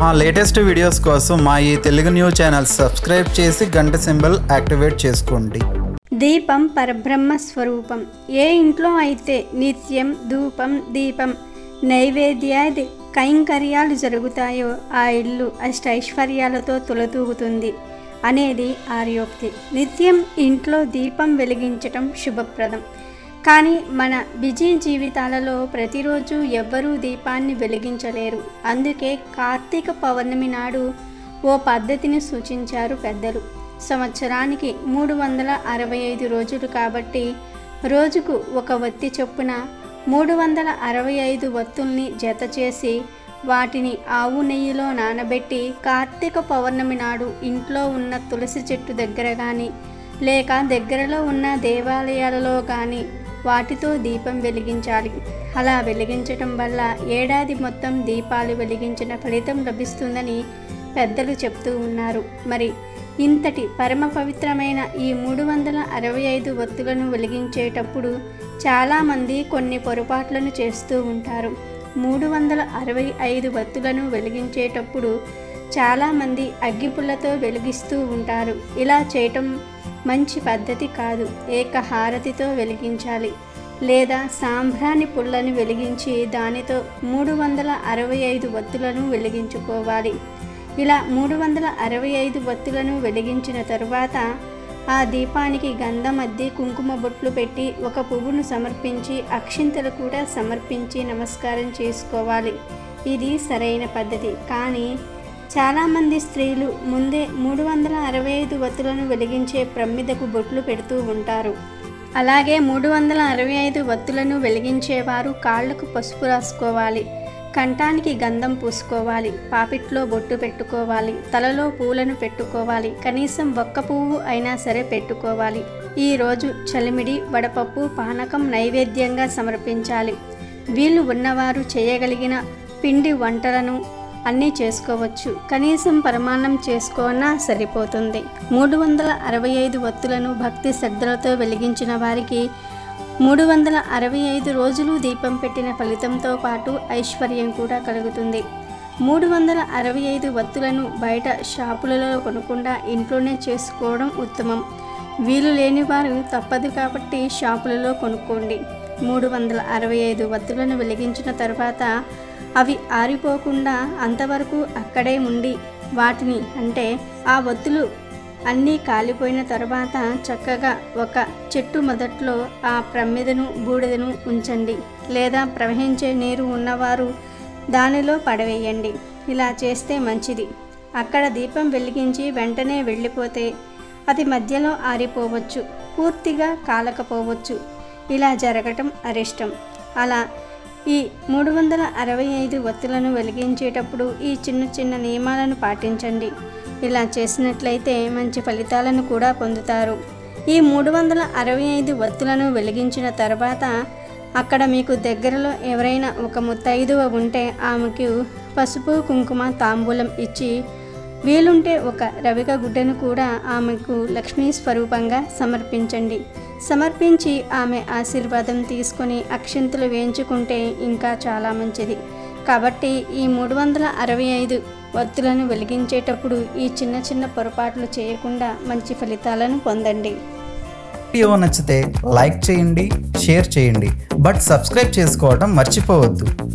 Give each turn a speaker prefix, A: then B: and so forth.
A: మా latest videos కోసం మా ఈ తెలుగు న్యూస్ ఛానల్ సబ్స్క్రైబ్ చేసి గంట సింబల్ యాక్టివేట్ చేసుకోండి.
B: దీపం పరబ్రహ్మ స్వరూపం. ఏ ఇంట్లో అయితే నిత్యం ధూపం దీపం నైవేద్యాది కైంకర్యాలు జరుగుతాయో ఆ ఇల్లు అష్టైశ్వర్యాలతో తులతూగుతుంది అనేది ఆర్యోక్తి. నిత్యం ఇంట్లో దీపం వెలిగించటం శుభప్రదం. కానీ మన బిజీ జీవితాలలో ప్రతిరోజు ఎవ్వరూ దీపాన్ని వెలిగించలేరు. అందుకే కార్తీక పౌర్ణమి నాడు ఓ పద్ధతిని సూచించారు పెద్దలు. సంవత్సరానికి 365 రోజులు కాబట్టి రోజుకు ఒక వత్తి చొప్పున 365 వత్తుల్ని జత చేసి వాటిని ఆవు నెయ్యిలో నానబెట్టి కార్తీక పౌర్ణమి నాడు ఇంట్లో ఉన్న తులసి చెట్టు దగ్గర కానీ లేక దగ్గరలో ఉన్న దేవాలయాలలో కానీ వాటితో దీపం వెలిగించాలి. అలా వెలిగించటం వల్ల ఏడాది మొత్తం దీపాలు వెలిగించిన ఫలితం లభిస్తుందని పెద్దలు చెప్తూ ఉన్నారు. మరి ఇంతటి పరమ పవిత్రమైన ఈ 365 వత్తులను వెలిగించేటప్పుడు చాలామంది కొన్ని పొరపాట్లను చేస్తూ ఉంటారు. 365 వత్తులను వెలిగించేటప్పుడు చాలామంది అగ్గిపుల్లతో వెలిగిస్తూ ఉంటారు. ఇలా చేయటం మంచి పద్ధతి కాదు. ఏకహారతితో వెలిగించాలి లేదా సాంబ్రాణి పుల్లని వెలిగించి దానితో 365 వత్తులను వెలిగించుకోవాలి. ఇలా 365 వత్తులను వెలిగించిన తరువాత ఆ దీపానికి గంధం అద్ది కుంకుమ బొట్లు పెట్టి ఒక పువ్వును సమర్పించి అక్షింతలు కూడా సమర్పించి నమస్కారం చేసుకోవాలి. ఇది సరైన పద్ధతి. కానీ చాలామంది స్త్రీలు ముందే 365 వత్తులను వెలిగించే ప్రమిదకు బొట్లు పెడుతూ ఉంటారు. అలాగే 365 వత్తులను వెలిగించేవారు కాళ్లకు పసుపు రాసుకోవాలి, కంఠానికి గంధం పూసుకోవాలి, పాపిట్లో బొట్టు పెట్టుకోవాలి, తలలో పూలను పెట్టుకోవాలి, కనీసం ఒక్క పువ్వు అయినా సరే పెట్టుకోవాలి. ఈరోజు చలిమిడి వడపప్పు పానకం నైవేద్యంగా సమర్పించాలి. వీళ్ళు ఉన్నవారు చేయగలిగిన పిండి వంటలను అన్నీ చేసుకోవచ్చు. కనీసం పరమాన్నం చేసుకున్నా సరిపోతుంది. 365 వత్తులను భక్తి శ్రద్ధలతో వెలిగించిన వారికి 365 రోజులు దీపం పెట్టిన ఫలితంతో పాటు ఐశ్వర్యం కూడా కలుగుతుంది. 365 వత్తులను బయట షాపులలో కొనకుండా ఇంట్లోనే చేసుకోవడం ఉత్తమం. వీలు లేని వారు తప్పదు కాబట్టి షాపులలో కొనుక్కోండి. 365 వత్తులను వెలిగించిన తర్వాత అవి ఆరిపోకుండా అంతవరకు అక్కడే ఉండి వాటిని అంటే ఆ వత్తులు అన్నీ కాలిపోయిన తర్వాత చక్కగా ఒక చెట్టు మొదట్లో ఆ ప్రమిదను బూడిదను ఉంచండి లేదా ప్రవహించే నీరు ఉన్నవారు దానిలో పడవేయండి. ఇలా చేస్తే మంచిది. అక్కడ దీపం వెలిగించి వెంటనే వెళ్ళిపోతే అది మధ్యలో ఆరిపోవచ్చు, పూర్తిగా కాలకపోవచ్చు. ఇలా జరగటం అరిష్టం. అలా ఈ 365 వత్తులను వెలిగించేటప్పుడు ఈ చిన్న చిన్న నియమాలను పాటించండి. ఇలా చేసినట్లయితే మంచి ఫలితాలను కూడా పొందుతారు. ఈ 365 వత్తులను వెలిగించిన తర్వాత అక్కడ మీకు దగ్గరలో ఎవరైనా ఒక ముత్తైదువ ఉంటే ఆమెకు పసుపు కుంకుమ తాంబూలం ఇచ్చి వీలుంటే ఒక రవిక గుడ్డను కూడా ఆమెకు లక్ష్మీ స్వరూపంగా సమర్పించండి. సమర్పించి ఆమె ఆశీర్వాదం తీసుకొని అక్షింతలు వేయించుకుంటే ఇంకా చాలా మంచిది. కాబట్టి ఈ 365 వత్తులను వెలిగించేటప్పుడు ఈ చిన్న చిన్న పొరపాట్లు చేయకుండా మంచి ఫలితాలను పొందండి.
A: వీడియో నచ్చితే లైక్ చేయండి, షేర్ చేయండి, బట్ సబ్స్క్రైబ్ చేసుకోవడం మర్చిపోవద్దు.